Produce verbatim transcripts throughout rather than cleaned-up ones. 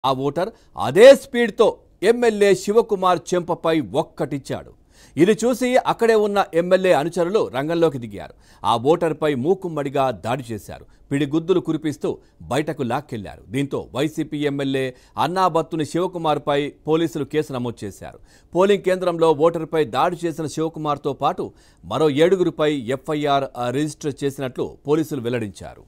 ఆ ఓటర్ అదే స్పీడ్తో ఎమ్మెల్యే శివకుమార్ చెంపపై ఒక్కటిచ్చాడు. ఇది చూసి అక్కడే ఉన్న ఎమ్మెల్యే అనుచరులు రంగంలోకి దిగారు. ఆ ఓటర్పై మూకుమ్మడిగా దాడి చేశారు. పిడిగుద్దులు కురిపిస్తూ బయటకు లాక్కెళ్లారు. దీంతో వైసీపీ ఎమ్మెల్యే అన్నాబత్తుని శివకుమార్పై పోలీసులు కేసు నమోదు చేశారు. పోలింగ్ కేంద్రంలో ఓటర్పై దాడి చేసిన శివకుమార్తో పాటు మరో ఏడుగురిపై ఎఫ్ఐఆర్ రిజిస్టర్ చేసినట్లు పోలీసులు వెల్లడించారు.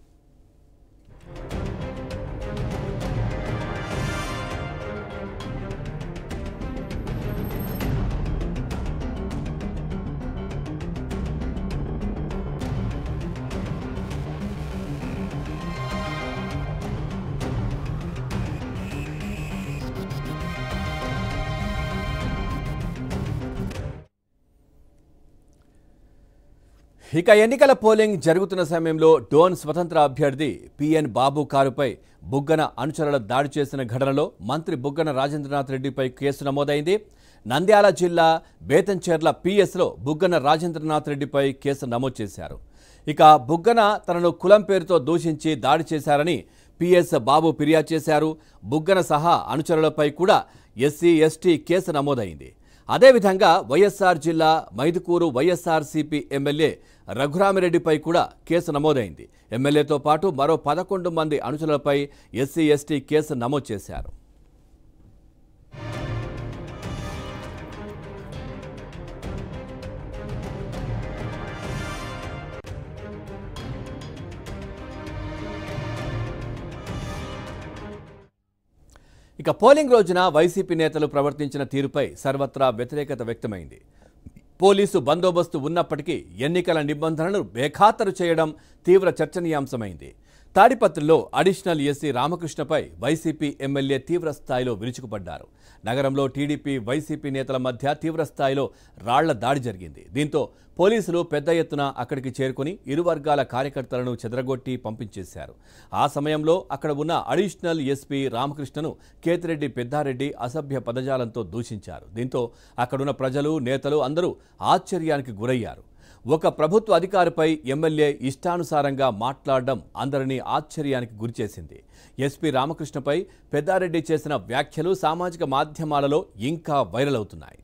ఇక ఎన్నికల పోలింగ్ జరుగుతున్న సమయంలో డోన్ స్వతంత్ర అభ్యర్థి పిఎన్ బాబు కారుపై బుగ్గన అనుచరుల దాడి చేసిన ఘటనలో మంత్రి బుగ్గన రాజేంద్రనాథ్ రెడ్డిపై కేసు నమోదైంది. నంద్యాల జిల్లా బేతంచెర్ల పిఎస్లో బుగ్గన రాజేంద్రనాథ్ రెడ్డిపై కేసు నమోదు చేశారు. ఇక బుగ్గన తనను కులం పేరుతో దూషించి దాడి చేశారని పిఎస్ బాబు ఫిర్యాదు చేశారు. బుగ్గన సహా అనుచరులపై కూడా ఎస్సీ ఎస్టీ కేసు నమోదైంది. అదేవిధంగా వైఎస్ఆర్ జిల్లా మైదుకూరు వైఎస్ఆర్సీపీ ఎమ్మెల్యే రఘురామిరెడ్డిపై కూడా కేసు నమోదైంది. ఎమ్మెల్యేతో పాటు మరో పదకొండు మంది అనుచరులపై ఎస్సీ ఎస్టీ కేసు నమోదు చేశారు. ఇక పోలింగ్ రోజున వైసీపీ నేతలు ప్రవర్తించిన తీరుపై సర్వత్రా వ్యతిరేకత వ్యక్తమైంది. పోలీసు బందోబస్తు ఉన్నప్పటికీ ఎన్నికల నిబంధనలను బేఖాతరు చేయడం తీవ్ర చర్చనీయాంశమైంది. తాడిపత్రిలో అడిషనల్ ఎస్సీ రామకృష్ణపై వైసీపీ ఎమ్మెల్యే తీవ్ర స్థాయిలో విరుచుకుపడ్డారు. నగరంలో టీడీపీ వైసీపీ నేతల మధ్య తీవ్ర స్థాయిలో రాళ్ల దాడి జరిగింది. దీంతో పోలీసులు పెద్ద ఎత్తున అక్కడికి చేరుకుని ఇరు వర్గాల కార్యకర్తలను చెదరగొట్టి పంపించేశారు. ఆ సమయంలో అక్కడ ఉన్న అడిషనల్ ఎస్పీ రామకృష్ణను కేతిరెడ్డి పెద్దారెడ్డి అసభ్య పదజాలంతో దూషించారు. దీంతో అక్కడున్న ప్రజలు నేతలు అందరూ ఆశ్చర్యానికి గురయ్యారు. ఒక ప్రభుత్వ అధికారిపై ఎమ్మెల్యే ఇష్టానుసారంగా మాట్లాడడం అందరినీ ఆశ్చర్యానికి గురిచేసింది. ఎస్పీ రామకృష్ణపై పెద్దారెడ్డి చేసిన వ్యాఖ్యలు సామాజిక మాధ్యమాలలో ఇంకా వైరల్ అవుతున్నాయి.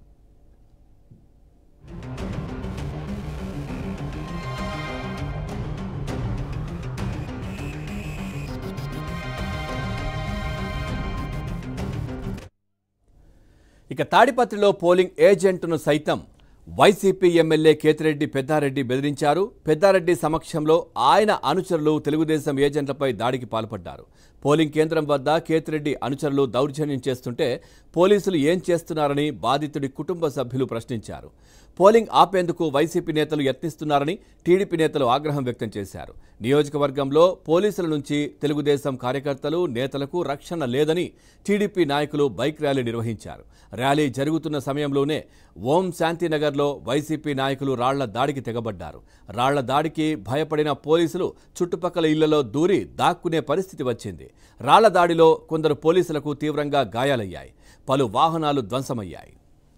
ఇక తాడిపత్రిలో పోలింగ్ ఏజెంట్ను సైతం వైసీపీ ఎమ్మెల్యే కేతిరెడ్డి పెద్దారెడ్డి బెదిరించారు. పెద్దారెడ్డి సమక్షంలో ఆయన అనుచరులు తెలుగుదేశం ఏజెంట్లపై దాడికి పాల్పడ్డారు. పోలింగ్ కేంద్రం వద్ద కేతిరెడ్డి అనుచరులు దౌర్జన్యం చేస్తుంటే పోలీసులు ఏం చేస్తున్నారని బాధితుడి కుటుంబ సభ్యులు ప్రశ్నించారు. పోలింగ్ ఆపేందుకు వైసీపీ నేతలు యత్నిస్తున్నారని టీడీపీ నేతలు ఆగ్రహం వ్యక్తం చేశారు. నియోజకవర్గంలో పోలీసుల నుంచి తెలుగుదేశం కార్యకర్తలు నేతలకు రక్షణ లేదని టీడీపీ నాయకులు బైక్ ర్యాలీ నిర్వహించారు. ర్యాలీ జరుగుతున్న సమయంలోనే ఓం శాంతినగర్లో వైసీపీ నాయకులు రాళ్ల దాడికి తెగబడ్డారు. రాళ్ల దాడికి భయపడిన పోలీసులు చుట్టుపక్కల ఇళ్లలో దూరి దాక్కునే పరిస్థితి వచ్చింది. రాళ్ల దాడిలో కొందరు పోలీసులకు తీవ్రంగా గాయాలయ్యాయి. పలు వాహనాలు ధ్వంసమయ్యాయి.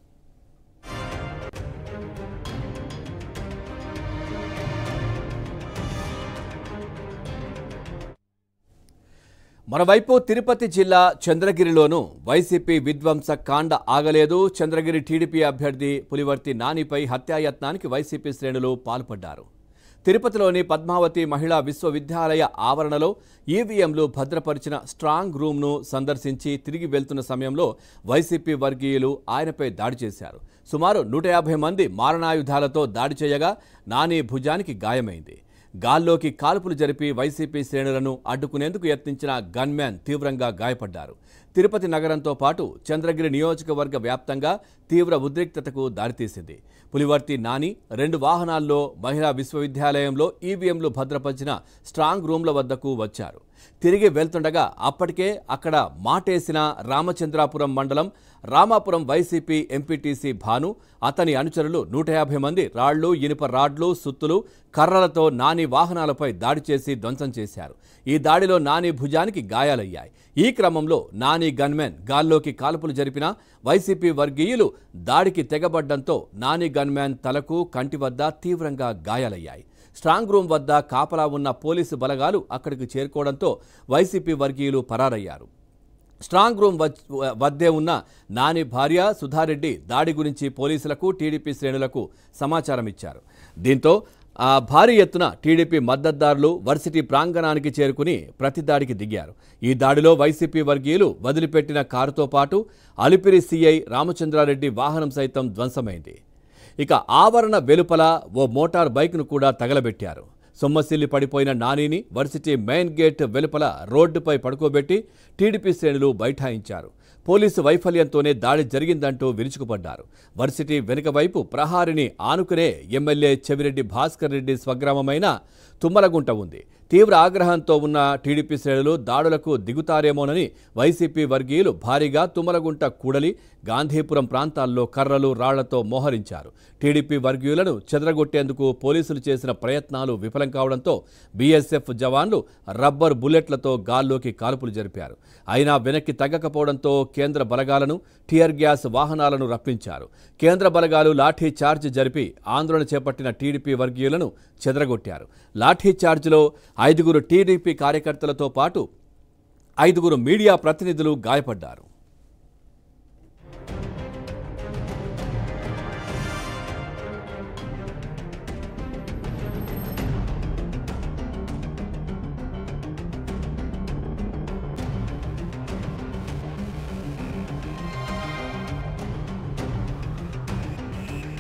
మరోవైపు తిరుపతి జిల్లా చంద్రగిరిలోనూ వైసీపీ విధ్వంస కాండ ఆగలేదు. చంద్రగిరి టీడీపీ అభ్యర్థి పులివర్తి నానిపై హత్యాయత్నానికి వైసీపీ శ్రేణులు పాల్పడ్డారు. తిరుపతిలోని పద్మావతి మహిళా విశ్వవిద్యాలయ ఆవరణలో ఈవీఎంలు భద్రపరిచిన స్ట్రాంగ్ రూమ్ను సందర్శించి తిరిగి వెళ్తున్న సమయంలో వైసీపీ వర్గీయులు ఆయనపై దాడి చేశారు. సుమారు నూట యాభై మంది మారణాయుధాలతో దాడి చేయగా నాని భుజానికి గాయమైంది. గాల్లోకి కాల్పులు జరిపి వైసీపీ శ్రేణులను అడ్డుకునేందుకు యత్నించిన గన్మ్యాన్ తీవ్రంగా గాయపడ్డారు. తిరుపతి నగరంతో పాటు చంద్రగిరి నియోజకవర్గ వ్యాప్తంగా తీవ్ర ఉద్రిక్తతకు దారితీసింది. పులివర్తి నాని రెండు వాహనాల్లో మహిళా విశ్వవిద్యాలయంలో ఈవీఎంలు భద్రపరిచిన స్ట్రాంగ్ రూమ్ల వద్దకు వచ్చారు. తిరిగి వెళ్తుండగా అప్పటికే అక్కడ మాటేసిన రామచంద్రాపురం మండలం రామాపురం వైసీపీ ఎంపీటీసీ భాను, అతని అనుచరులు నూట యాభై మంది రాళ్లు, ఇనుప రాడ్లు, సుత్తులు, కర్రలతో నాని వాహనాలపై దాడి చేసి ధ్వంసం చేశారు. ఈ దాడిలో నాని భుజానికి గాయాలయ్యాయి. ఈ క్రమంలో నాని గన్మెన్ గాల్లోకి కాల్పులు జరిపిన వైసీపీ వర్గీయులు దాడికి తెగబడ్డంతో నాని గన్మెన్ తలకు, కంటి వద్ద తీవ్రంగా గాయాలయ్యాయి. స్ట్రాంగ్ రూమ్ వద్ద కాపలా ఉన్న పోలీసు బలగాలు అక్కడికి చేరుకోవడంతో వైసీపీ వర్గీయులు పరారయ్యారు. స్ట్రాంగ్ రూమ్ వద్దే ఉన్న నాని భార్య సుధారెడ్డి దాడి గురించి పోలీసులకు టీడీపీ శ్రేణులకు సమాచారం ఇచ్చారు. దీంతో ఆ భారీ ఎత్తున టీడీపీ మద్దతుదారులు వర్సిటీ ప్రాంగణానికి చేరుకుని ప్రతిదాడికి దిగారు. ఈ దాడిలో వైసీపీ వర్గీయులు వదిలిపెట్టిన కారుతో పాటు అలిపిరి సీఐ రామచంద్రారెడ్డి వాహనం సైతం ధ్వంసమైంది. ఇక ఆవరణ వెలుపల ఓ మోటార్ బైక్ను కూడా తగలబెట్టారు. సొమ్మసిల్లి పడిపోయిన నానిని వర్సిటీ మెయిన్ గేట్ వెలుపల రోడ్డుపై పడుకోబెట్టి టీడీపీ శ్రేణులు బైఠాయించారు. పోలీసు వైఫల్యంతోనే దాడి జరిగిందంటూ విరుచుకుపడ్డారు. వర్సిటీ వెనుక వైపు ప్రహారిని ఆనుకునే ఎమ్మెల్యే చెవిరెడ్డి భాస్కర్ రెడ్డి స్వగ్రామమైన తుమ్మలగుంట ఉంది. తీవ్ర ఆగ్రహంతో ఉన్న టీడీపీ శ్రేణులు దాడులకు దిగుతారేమోనని వైసీపీ వర్గీయులు భారీగా తుమ్మలగుంట కూడలి గాంధీపురం ప్రాంతాల్లో కర్రలు రాళ్లతో మోహరించారు. టీడీపీ వర్గీయులను చెదరగొట్టేందుకు పోలీసులు చేసిన ప్రయత్నాలు విఫలం కావడంతో బీఎస్ఎఫ్ జవాన్లు రబ్బర్ బుల్లెట్లతో గాల్లోకి కాల్పులు జరిపారు. అయినా వెనక్కి తగ్గకపోవడంతో కేంద్ర బలగాలను, టియర్ గ్యాస్ వాహనాలను రప్పించారు. కేంద్ర బలగాలు లాఠీ చార్జ్ జరిపి ఆందోళన చేపట్టిన టీడీపీ వర్గీయులను చెదరగొట్టారు. లాఠీ చార్జ్లో ఐదుగురు టీడీపీ కార్యకర్తలతో పాటు ఐదుగురు మీడియా ప్రతినిధులు గాయపడ్డారు.